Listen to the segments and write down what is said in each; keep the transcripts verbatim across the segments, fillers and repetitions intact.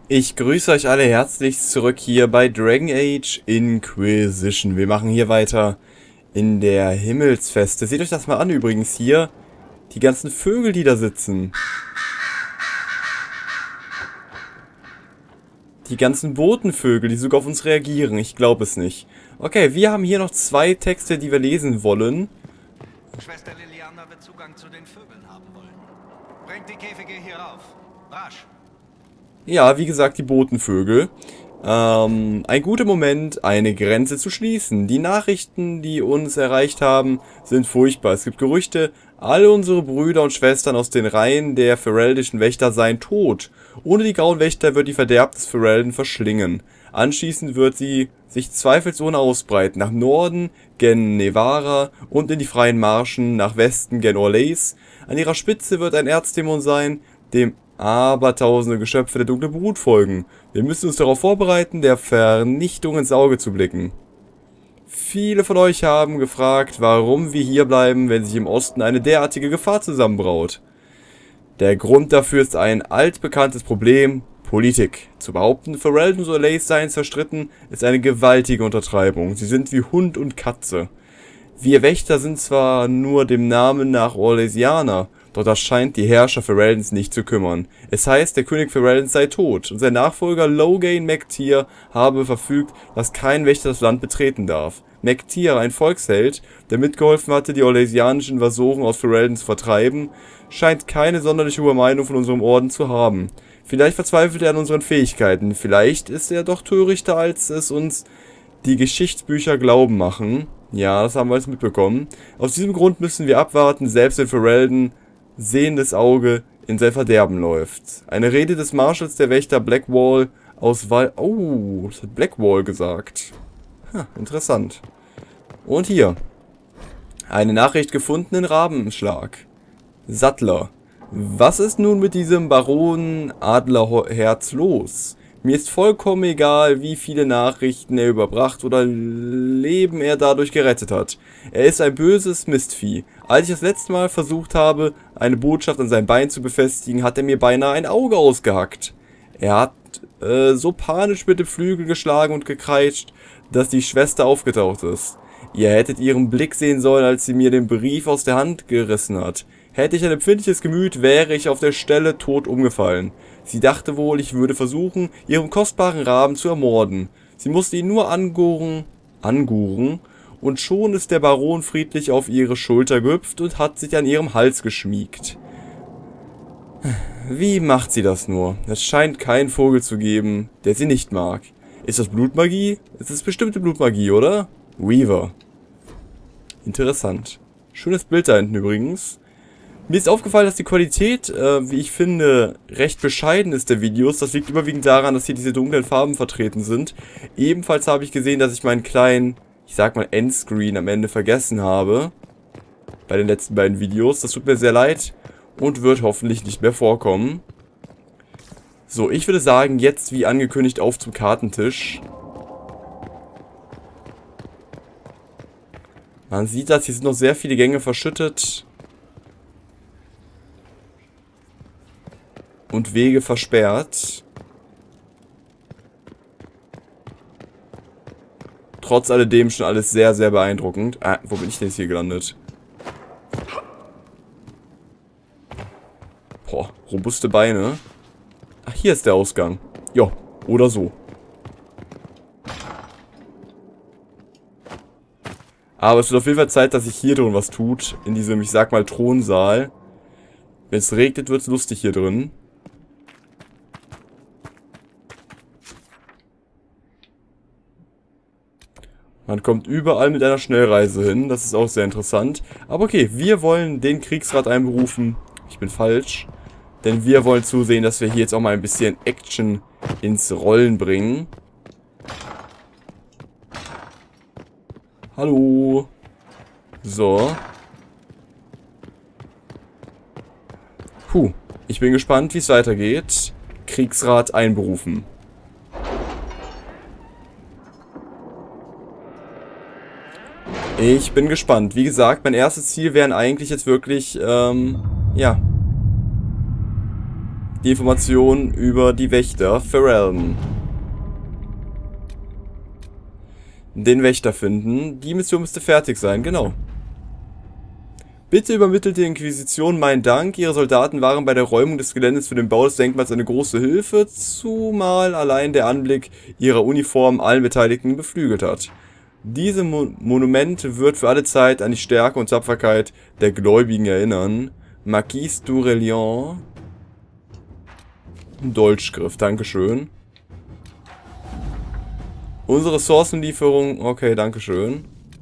Ich grüße euch alle herzlich zurück hier bei Dragon Age Inquisition. Wir machen hier weiter in der Himmelsfeste. Seht euch das mal an übrigens hier. Die ganzen Vögel, die da sitzen. Die ganzen Botenvögel, die sogar auf uns reagieren. Ich glaube es nicht. Okay, wir haben hier noch zwei Texte, die wir lesen wollen. Schwester Liliana wird Zugang zu den Vögeln haben wollen. Bringt die Käfige hier rauf. Rasch. Ja, wie gesagt, die Botenvögel. Ähm, ein guter Moment, eine Grenze zu schließen. Die Nachrichten, die uns erreicht haben, sind furchtbar. Es gibt Gerüchte, alle unsere Brüder und Schwestern aus den Reihen der fereldischen Wächter seien tot. Ohne die Grauen Wächter wird die Verderb des Ferelden verschlingen. Anschließend wird sie sich zweifelsohne ausbreiten. Nach Norden gen Nevarra und in die freien Marschen, nach Westen gen Orlais. An ihrer Spitze wird ein Erzdämon sein, dem aber tausende Geschöpfe der dunklen Brut folgen. Wir müssen uns darauf vorbereiten, der Vernichtung ins Auge zu blicken. Viele von euch haben gefragt, warum wir hier bleiben, wenn sich im Osten eine derartige Gefahr zusammenbraut. Der Grund dafür ist ein altbekanntes Problem: Politik. Zu behaupten, Ferelden und Orlais seien zerstritten, ist eine gewaltige Untertreibung. Sie sind wie Hund und Katze. Wir Wächter sind zwar nur dem Namen nach Orlaisianer, doch das scheint die Herrscher Fereldens nicht zu kümmern. Es heißt, der König Fereldens sei tot und sein Nachfolger Loghain Mac Tier habe verfügt, dass kein Wächter das Land betreten darf. Mac Tier, ein Volksheld, der mitgeholfen hatte, die orlaisianischen Invasoren aus Ferelden zu vertreiben, scheint keine sonderlich hohe Meinung von unserem Orden zu haben. Vielleicht verzweifelt er an unseren Fähigkeiten, vielleicht ist er doch törichter, als es uns die Geschichtsbücher glauben machen. Ja, das haben wir jetzt mitbekommen. Aus diesem Grund müssen wir abwarten, selbst wenn Ferelden sehendes Auge in sein Verderben läuft. Eine Rede des Marschalls der Wächter Blackwall aus Val... Oh, das hat Blackwall gesagt. Ha, interessant. Und hier. Eine Nachricht gefunden in Rabenschlag. Sattler. Was ist nun mit diesem Baron Adlerherz los? Mir ist vollkommen egal, wie viele Nachrichten er überbracht oder Leben er dadurch gerettet hat. Er ist ein böses Mistvieh. Als ich das letzte Mal versucht habe, eine Botschaft an sein Bein zu befestigen, hat er mir beinahe ein Auge ausgehackt. Er hat äh, so panisch mit dem Flügel geschlagen und gekreischt, dass die Schwester aufgetaucht ist. Ihr hättet ihren Blick sehen sollen, als sie mir den Brief aus der Hand gerissen hat. Hätte ich ein empfindliches Gemüt, wäre ich auf der Stelle tot umgefallen. Sie dachte wohl, ich würde versuchen, ihren kostbaren Raben zu ermorden. Sie musste ihn nur anguren, anguren, und schon ist der Baron friedlich auf ihre Schulter gehüpft und hat sich an ihrem Hals geschmiegt. Wie macht sie das nur? Es scheint keinen Vogel zu geben, der sie nicht mag. Ist das Blutmagie? Es ist bestimmte Blutmagie, oder? Weaver. Interessant. Schönes Bild da hinten übrigens. Mir ist aufgefallen, dass die Qualität, äh, wie ich finde, recht bescheiden ist der Videos. Das liegt überwiegend daran, dass hier diese dunklen Farben vertreten sind. Ebenfalls habe ich gesehen, dass ich meinen kleinen, ich sag mal, Endscreen am Ende vergessen habe. Bei den letzten beiden Videos. Das tut mir sehr leid und wird hoffentlich nicht mehr vorkommen. So, ich würde sagen, jetzt wie angekündigt auf zum Kartentisch. Man sieht das, hier sind noch sehr viele Gänge verschüttet. Und Wege versperrt. Trotz alledem schon alles sehr, sehr beeindruckend. Ah, wo bin ich denn jetzt hier gelandet? Boah, robuste Beine. Ach, hier ist der Ausgang. Ja, oder so. Aber es wird auf jeden Fall Zeit, dass sich hier drin was tut. In diesem, ich sag mal, Thronsaal. Wenn es regnet, wird es lustig hier drin. Man kommt überall mit einer Schnellreise hin, das ist auch sehr interessant. Aber okay, wir wollen den Kriegsrat einberufen. Ich bin falsch. Denn wir wollen zusehen, dass wir hier jetzt auch mal ein bisschen Action ins Rollen bringen. Hallo. So. Puh, ich bin gespannt, wie es weitergeht. Kriegsrat einberufen. Ich bin gespannt. Wie gesagt, mein erstes Ziel wären eigentlich jetzt wirklich, ähm, ja, die Informationen über die Wächter Ferelden. Den Wächter finden. Die Mission müsste fertig sein, genau. Bitte übermittelt der Inquisition meinen Dank. Ihre Soldaten waren bei der Räumung des Geländes für den Bau des Denkmals eine große Hilfe, zumal allein der Anblick ihrer Uniform allen Beteiligten beflügelt hat. Dieses Mo Monument wird für alle Zeit an die Stärke und Tapferkeit der Gläubigen erinnern. Marquis d'Aurelian. Dolchgriff, dankeschön. Unsere Ressourcenlieferung, okay, dankeschön.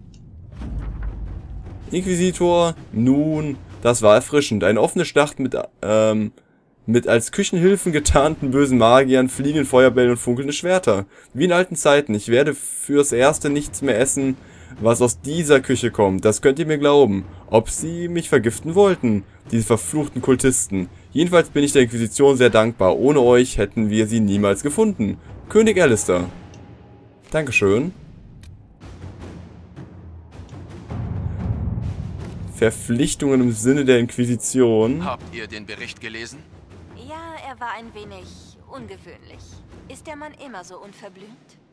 Inquisitor, nun, das war erfrischend. Eine offene Schlacht mit, ähm, mit als Küchenhilfen getarnten bösen Magiern, fliegenden Feuerbällen und funkelnde Schwerter. Wie in alten Zeiten. Ich werde fürs Erste nichts mehr essen, was aus dieser Küche kommt. Das könnt ihr mir glauben. Ob sie mich vergiften wollten, diese verfluchten Kultisten. Jedenfalls bin ich der Inquisition sehr dankbar. Ohne euch hätten wir sie niemals gefunden. König Alistair. Dankeschön. Verpflichtungen im Sinne der Inquisition. Habt ihr den Bericht gelesen? Ja, er war ein wenig ungewöhnlich. Ist der Mann immer so unverblümt?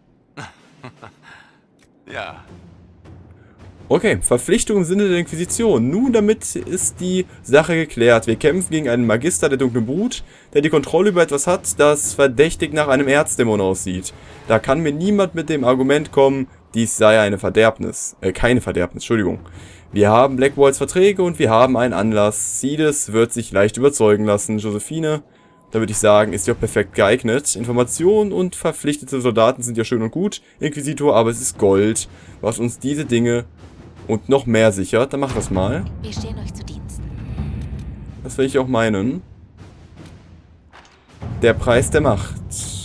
Ja. Okay, Verpflichtung im Sinne der Inquisition. Nun, damit ist die Sache geklärt. Wir kämpfen gegen einen Magister der dunklen Brut, der die Kontrolle über etwas hat, das verdächtig nach einem Erzdämon aussieht. Da kann mir niemand mit dem Argument kommen, dies sei eine Verderbnis. Äh, keine Verderbnis, Entschuldigung. Wir haben Blackwalls Verträge und wir haben einen Anlass. Sides wird sich leicht überzeugen lassen. Josephine, da würde ich sagen, ist ja perfekt geeignet. Informationen und verpflichtete Soldaten sind ja schön und gut, Inquisitor, aber es ist Gold, was uns diese Dinge und noch mehr sichert. Dann mach das mal. Wir stehen euch zu Diensten. Das will ich auch meinen. Der Preis der Macht.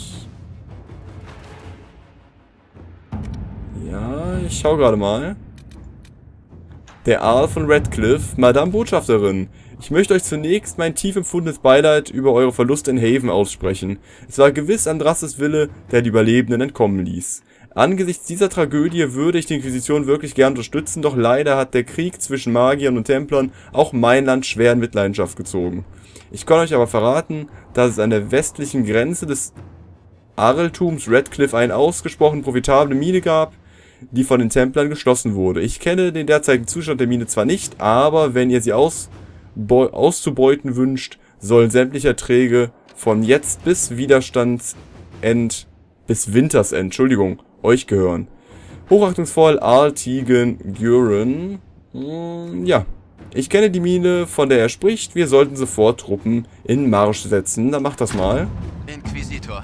Ja, ich schau gerade mal. Der Earl von Redcliffe, Madame Botschafterin. Ich möchte euch zunächst mein tief empfundenes Beileid über eure Verluste in Haven aussprechen. Es war gewiss Andrastes Wille, der die Überlebenden entkommen ließ. Angesichts dieser Tragödie würde ich die Inquisition wirklich gern unterstützen, doch leider hat der Krieg zwischen Magiern und Templern auch mein Land schwer in Mitleidenschaft gezogen. Ich kann euch aber verraten, dass es an der westlichen Grenze des Arltums Redcliffe eine ausgesprochen profitable Mine gab, die von den Templern geschlossen wurde. Ich kenne den derzeitigen Zustand der Mine zwar nicht, aber wenn ihr sie aus, auszubeuten wünscht, sollen sämtliche Erträge von jetzt bis Widerstandsend, bis Wintersend, Entschuldigung, euch gehören. Hochachtungsvoll, Arl Tegan Guren. Hm, ja, ich kenne die Mine, von der er spricht. Wir sollten sofort Truppen in Marsch setzen. Dann macht das mal. Inquisitor.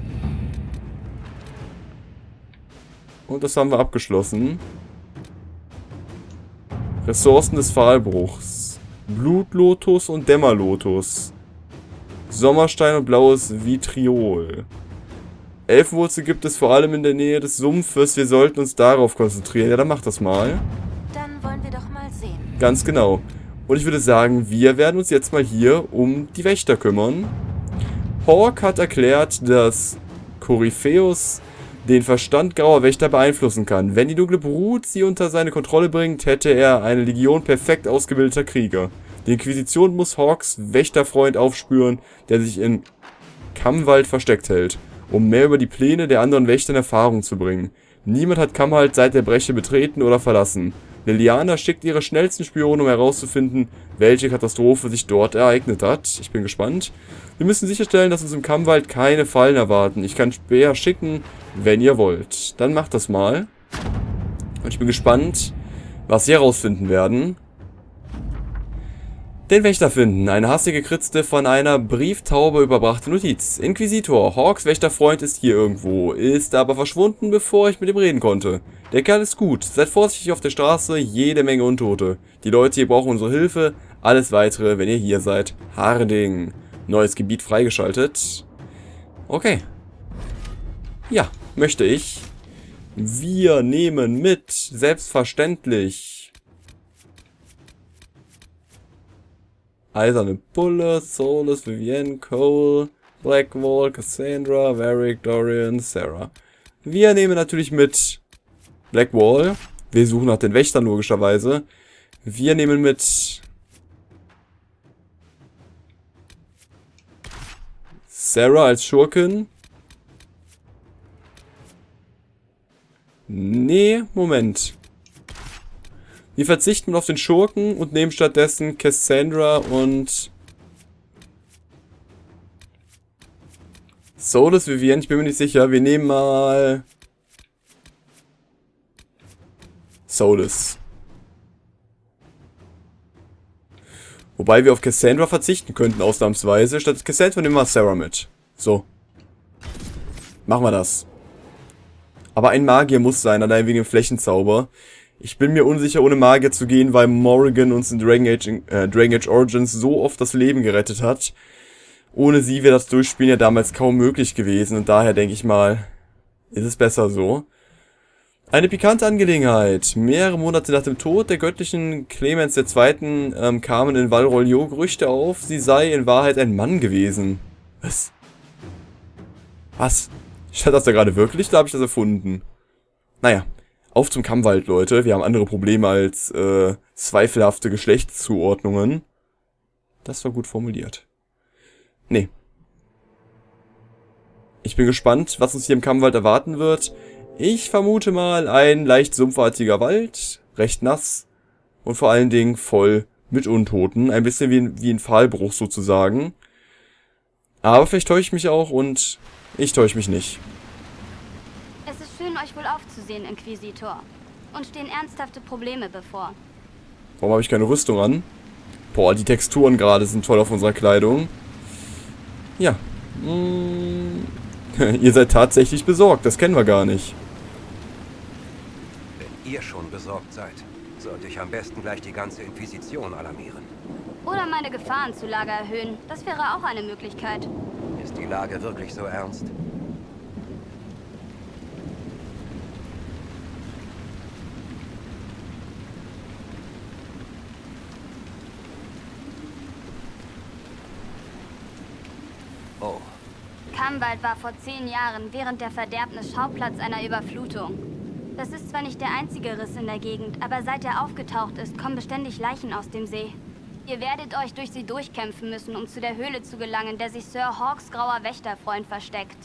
Und das haben wir abgeschlossen. Ressourcen des Pfahlbruchs. Blutlotus und Dämmerlotus. Sommerstein und blaues Vitriol. Elfenwurzel gibt es vor allem in der Nähe des Sumpfes. Wir sollten uns darauf konzentrieren. Ja, dann macht das mal. Dann wollen wir doch mal sehen. Ganz genau. Und ich würde sagen, wir werden uns jetzt mal hier um die Wächter kümmern. Hawk hat erklärt, dass Corypheus den Verstand grauer Wächter beeinflussen kann. Wenn die dunkle Brut sie unter seine Kontrolle bringt, hätte er eine Legion perfekt ausgebildeter Krieger. Die Inquisition muss Hawks Wächterfreund aufspüren, der sich in Kammwald versteckt hält, um mehr über die Pläne der anderen Wächter in Erfahrung zu bringen. Niemand hat Kammwald seit der Breche betreten oder verlassen. Liliana schickt ihre schnellsten Spione, um herauszufinden, welche Katastrophe sich dort ereignet hat. Ich bin gespannt. Wir müssen sicherstellen, dass uns im Kammwald keine Fallen erwarten. Ich kann Speer schicken, wenn ihr wollt. Dann macht das mal. Und ich bin gespannt, was sie herausfinden werden. Den Wächter finden. Eine hastige Kritzte von einer Brieftaube überbrachte Notiz. Inquisitor, Hawks Wächterfreund ist hier irgendwo, ist aber verschwunden, bevor ich mit ihm reden konnte. Der Kerl ist gut. Seid vorsichtig auf der Straße, jede Menge Untote. Die Leute hier brauchen unsere Hilfe. Alles weitere, wenn ihr hier seid. Harding. Neues Gebiet freigeschaltet. Okay. Ja, möchte ich. Wir nehmen mit, selbstverständlich, Eiserne Bulle, Solus, Vivienne, Cole, Blackwall, Cassandra, Varric, Dorian, Sarah. Wir nehmen natürlich mit Blackwall. Wir suchen nach den Wächtern logischerweise. Wir nehmen mit Sarah als Schurkin. Nee, Moment. Wir verzichten auf den Schurken und nehmen stattdessen Cassandra und Solus Vivienne, ich bin mir nicht sicher. Wir nehmen mal Solus. Wobei wir auf Cassandra verzichten könnten, ausnahmsweise. Statt Cassandra nehmen wir Sarah mit. So. Machen wir das. Aber ein Magier muss sein, allein wegen dem Flächenzauber. Ich bin mir unsicher, ohne Magier zu gehen, weil Morrigan uns in Dragon Age, äh, Dragon Age Origins so oft das Leben gerettet hat. Ohne sie wäre das Durchspielen ja damals kaum möglich gewesen. Und daher denke ich mal, ist es besser so. Eine pikante Angelegenheit. Mehrere Monate nach dem Tod der göttlichen Clemens der Zweiten Ähm, kamen in Val Royeaux Gerüchte auf, sie sei in Wahrheit ein Mann gewesen. Was? Was? Stand das da gerade wirklich? Da habe ich das erfunden. Naja, auf zum Kammwald, Leute. Wir haben andere Probleme als äh, zweifelhafte Geschlechtszuordnungen. Das war gut formuliert. Nee. Ich bin gespannt, was uns hier im Kammwald erwarten wird. Ich vermute mal ein leicht sumpfartiger Wald, recht nass und vor allen Dingen voll mit Untoten. Ein bisschen wie ein, wie ein Pfahlbruch sozusagen. Aber vielleicht täusche ich mich auch und ich täusche mich nicht. Es ist schön, euch wohl aufzusehen, Inquisitor. Uns stehen ernsthafte Probleme bevor. Warum habe ich keine Rüstung an? Boah, die Texturen gerade sind toll auf unserer Kleidung. Ja. Hm. Ihr seid tatsächlich besorgt, das kennen wir gar nicht. Wenn ihr schon besorgt seid, sollte ich am besten gleich die ganze Inquisition alarmieren. Oder meine Gefahrenzulage erhöhen. Das wäre auch eine Möglichkeit. Ist die Lage wirklich so ernst? Oh. Kammwald war vor zehn Jahren während der Verderbnis Schauplatz einer Überflutung. Das ist zwar nicht der einzige Riss in der Gegend, aber seit er aufgetaucht ist, kommen beständig Leichen aus dem See. Ihr werdet euch durch sie durchkämpfen müssen, um zu der Höhle zu gelangen, der sich Sir Hawks grauer Wächterfreund versteckt.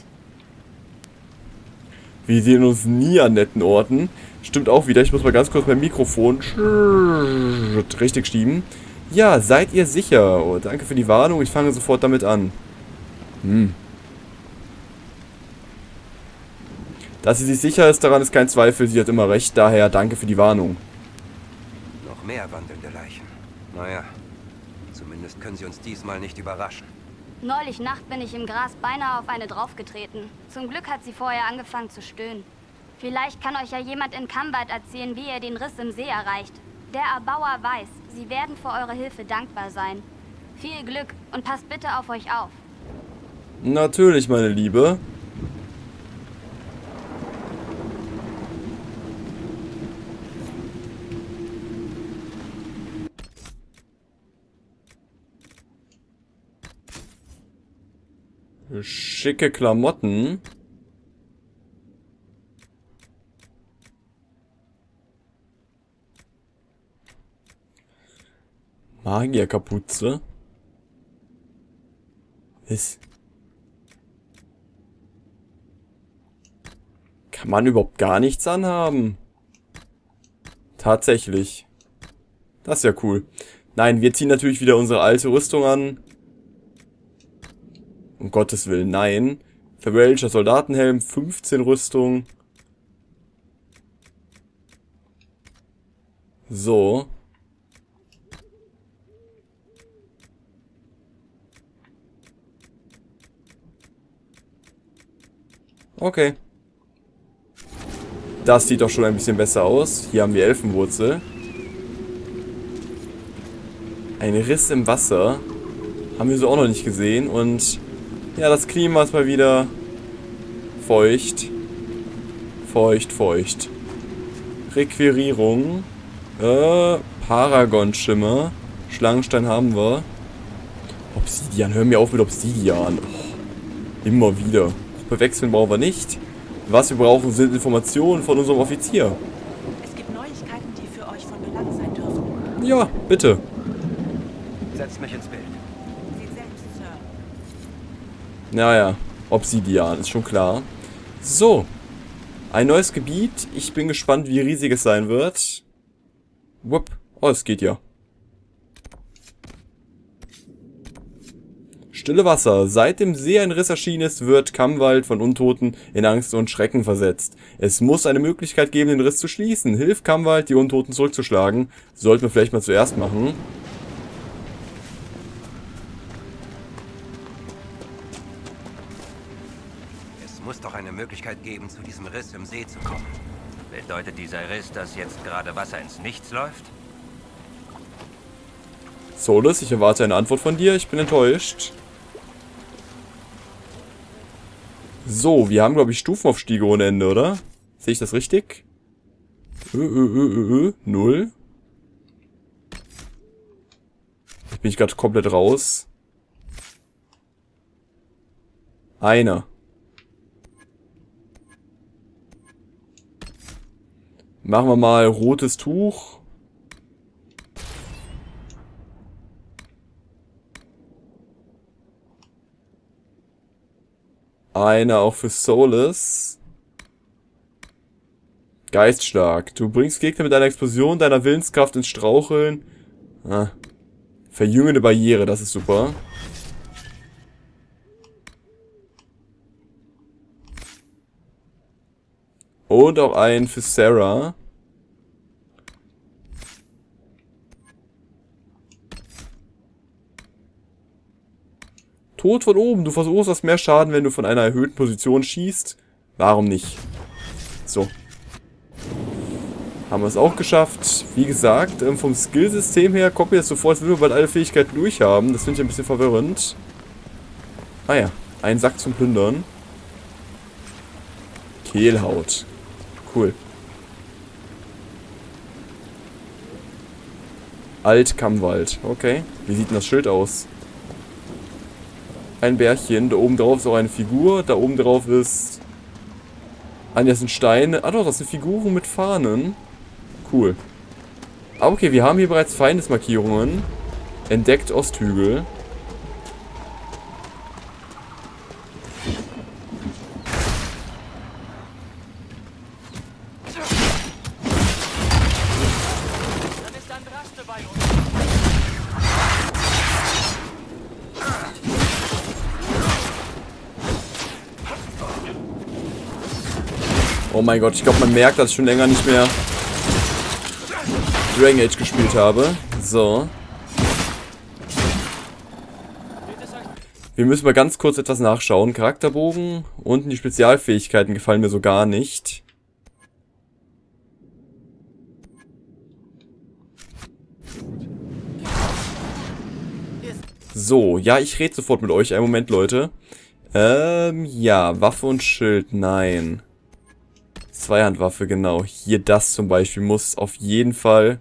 Wir sehen uns nie an netten Orten. Stimmt auch wieder, ich muss mal ganz kurz mein Mikrofon richtig schieben. Ja, seid ihr sicher? Oh, danke für die Warnung, ich fange sofort damit an. Hm. Dass sie sich sicher ist, daran ist kein Zweifel, sie hat immer recht, daher danke für die Warnung. Noch mehr wandelnde Leichen. Naja, zumindest können sie uns diesmal nicht überraschen. Neulich Nacht bin ich im Gras beinahe auf eine draufgetreten. Zum Glück hat sie vorher angefangen zu stöhnen. Vielleicht kann euch ja jemand in Kammwald erzählen, wie ihr den Riss im See erreicht. Der Erbauer weiß, sie werden für eure Hilfe dankbar sein. Viel Glück und passt bitte auf euch auf. Natürlich, meine Liebe. Schicke Klamotten. Magierkapuze. Ist. Kann man überhaupt gar nichts anhaben? Tatsächlich. Das ist ja cool. Nein, wir ziehen natürlich wieder unsere alte Rüstung an. Um Gottes Willen, nein. Verwelcher Soldatenhelm, fünfzehn Rüstung. So. Okay. Das sieht doch schon ein bisschen besser aus. Hier haben wir Elfenwurzel. Ein Riss im Wasser. Haben wir so auch noch nicht gesehen. Und ja, das Klima ist mal wieder feucht. Feucht, feucht. Requirierung. Äh, Paragon-Schimmer. Schlangenstein haben wir. Obsidian. Hör mir auf mit Obsidian. Oh, immer wieder. Bewechseln brauchen wir nicht. Was wir brauchen, sind Informationen von unserem Offizier. Es gibt Neuigkeiten, die für euch von Belang sein dürfen. Ja, bitte. Setzt mich ins Bild. Sie selbst, Sir. Naja, Obsidian, ist schon klar. So. Ein neues Gebiet. Ich bin gespannt, wie riesig es sein wird. Wupp. Oh, es geht ja. Stille Wasser. Seit dem See ein Riss erschienen ist, wird Kamwald von Untoten in Angst und Schrecken versetzt. Es muss eine Möglichkeit geben, den Riss zu schließen. Hilf Kamwald, die Untoten zurückzuschlagen. Sollten wir vielleicht mal zuerst machen. Es muss doch eine Möglichkeit geben, zu diesem Riss im See zu kommen. Bedeutet dieser Riss, dass jetzt gerade Wasser ins Nichts läuft? Solus, ich erwarte eine Antwort von dir. Ich bin enttäuscht. So, wir haben, glaube ich, Stufenaufstiege ohne Ende, oder? Sehe ich das richtig? Ö, ö, ö, ö, ö. Null. Jetzt bin ich gerade komplett raus. Einer. Machen wir mal rotes Tuch. Einer auch für Solus. Geiststark. Du bringst Gegner mit einer Explosion deiner Willenskraft ins Straucheln. Ah. Verjüngende Barriere, das ist super. Und auch einen für Sarah. Tod von oben. Du verursachst mehr Schaden, wenn du von einer erhöhten Position schießt. Warum nicht? So. Haben wir es auch geschafft. Wie gesagt, vom Skillsystem her kommt mir das so vor, als würden wir bald alle Fähigkeiten durchhaben. Das finde ich ein bisschen verwirrend. Ah ja, ein Sack zum Plündern. Kehlhaut. Cool. Alt-Kamwald. Okay. Wie sieht denn das Schild aus? Ein Bärchen. Da oben drauf ist auch eine Figur. Da oben drauf ist... Ah, das sind Steine. Ah doch, das sind Figuren mit Fahnen. Cool. Ah, okay, wir haben hier bereits Feindesmarkierungen. Entdeckt Osthügel. Oh mein Gott, ich glaube, man merkt, dass ich schon länger nicht mehr Dragon Age gespielt habe. So. Wir müssen mal ganz kurz etwas nachschauen. Charakterbogen. Unten die Spezialfähigkeiten gefallen mir so gar nicht. So, ja, ich rede sofort mit euch. Einen Moment, Leute. Ähm, ja, Waffe und Schild, nein. Zweihandwaffe, genau. Hier das zum Beispiel muss auf jeden Fall...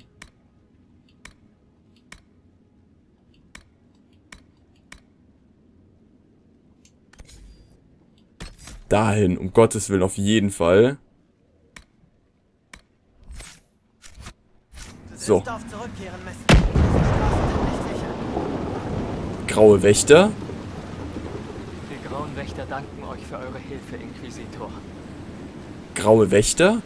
dahin, um Gottes Willen, auf jeden Fall. So. Graue Wächter. Die Grauen Wächter danken euch für eure Hilfe, Inquisitor. Graue Wächter?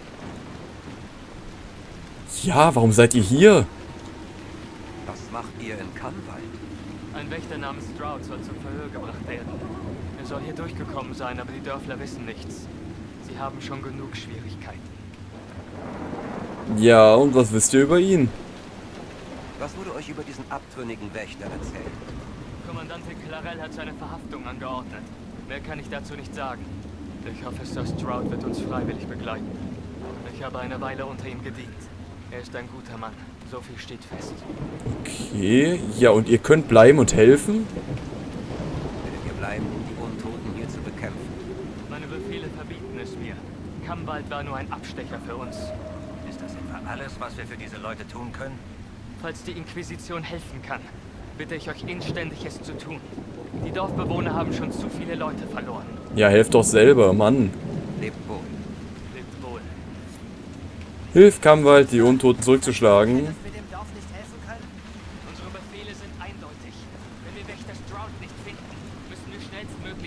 Ja, warum seid ihr hier? Was macht ihr in Kamwald? Ein Wächter namens Stroud soll zum Verhör gebracht werden. Er soll hier durchgekommen sein, aber die Dörfler wissen nichts. Sie haben schon genug Schwierigkeiten. Ja, und was wisst ihr über ihn? Was wurde euch über diesen abtrünnigen Wächter erzählt? Kommandante Clarel hat seine Verhaftung angeordnet. Mehr kann ich dazu nicht sagen. Ich hoffe, Sir Stroud wird uns freiwillig begleiten. Ich habe eine Weile unter ihm gedient. Er ist ein guter Mann. So viel steht fest. Okay, ja, und ihr könnt bleiben und helfen? Werdet ihr bleiben, um die Untoten hier zu bekämpfen? Meine Befehle verbieten es mir. Kamwald war nur ein Abstecher für uns. Ist das etwa alles, was wir für diese Leute tun können? Falls die Inquisition helfen kann, bitte ich euch inständig, es zu tun. Die Dorfbewohner haben schon zu viele Leute verloren. Ja, helft doch selber, Mann. Lebt wohl. Lebt wohl. Hilf Kamwald, die Untoten zurückzuschlagen. Unsere Befehle sind eindeutig. Wenn wir Wächter Stroud nicht finden, müssen wir schnellstmöglich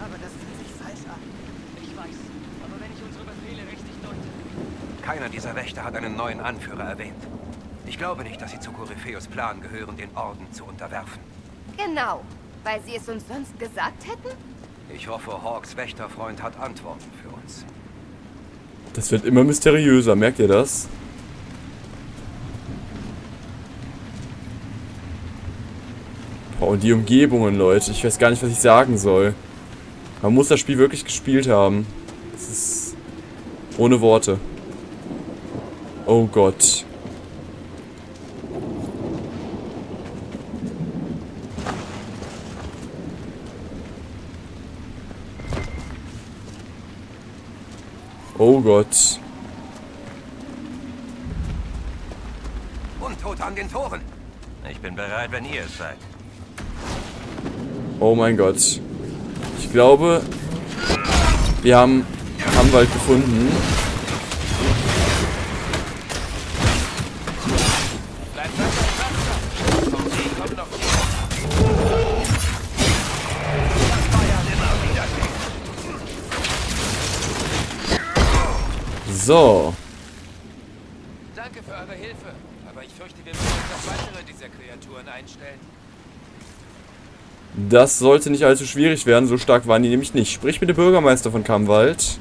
Aber das fühlt sich falsch an. Ich weiß, aber wenn ich unsere Befehle richtig deute... Keiner dieser Wächter hat einen neuen Anführer erwähnt. Ich glaube nicht, dass sie zu Korypheus' Plan gehören, den Orden zu unterwerfen. Genau, weil sie es uns sonst gesagt hätten? Ich hoffe, Hawks Wächterfreund hat Antworten für uns. Das wird immer mysteriöser, merkt ihr das? Oh, und die Umgebungen, Leute. Ich weiß gar nicht, was ich sagen soll. Man muss das Spiel wirklich gespielt haben. Das ist ohne Worte. Oh Gott. Oh Gott. Untote an den Toren. Ich bin bereit, wenn ihr es seid. Oh mein Gott. Ich glaube, wir haben Kammwald gefunden. So. Danke für eure Hilfe, aber ich fürchte, wir müssen noch weitere dieser Kreaturen einstellen. Das sollte nicht allzu schwierig werden, so stark waren die nämlich nicht. Sprich mit dem Bürgermeister von Kammwald.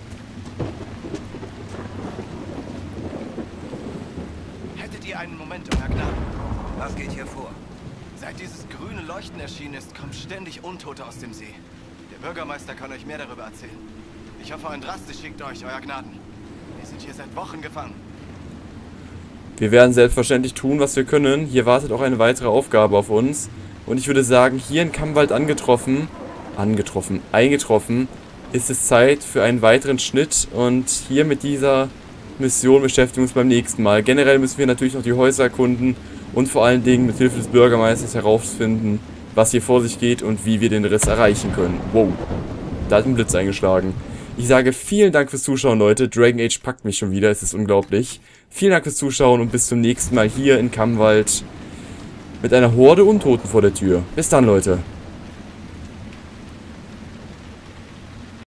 Hättet ihr einen Moment, euer Gnaden? Was geht hier vor? Seit dieses grüne Leuchten erschienen ist, kommen ständig Untote aus dem See. Der Bürgermeister kann euch mehr darüber erzählen. Ich hoffe, Andraste schickt euch, euer Gnaden. Wir sind hier seit Wochen gefangen. Wir werden selbstverständlich tun, was wir können. Hier wartet auch eine weitere Aufgabe auf uns. Und ich würde sagen, hier in Kammwald angetroffen, angetroffen, eingetroffen, ist es Zeit für einen weiteren Schnitt. Und hier mit dieser Mission beschäftigen wir uns beim nächsten Mal. Generell müssen wir natürlich noch die Häuser erkunden und vor allen Dingen mit Hilfe des Bürgermeisters herausfinden, was hier vor sich geht und wie wir den Riss erreichen können. Wow, da hat ein Blitz eingeschlagen. Ich sage vielen Dank fürs Zuschauen, Leute. Dragon Age packt mich schon wieder, es ist unglaublich. Vielen Dank fürs Zuschauen und bis zum nächsten Mal hier in Kammwald mit einer Horde Untoten vor der Tür. Bis dann, Leute.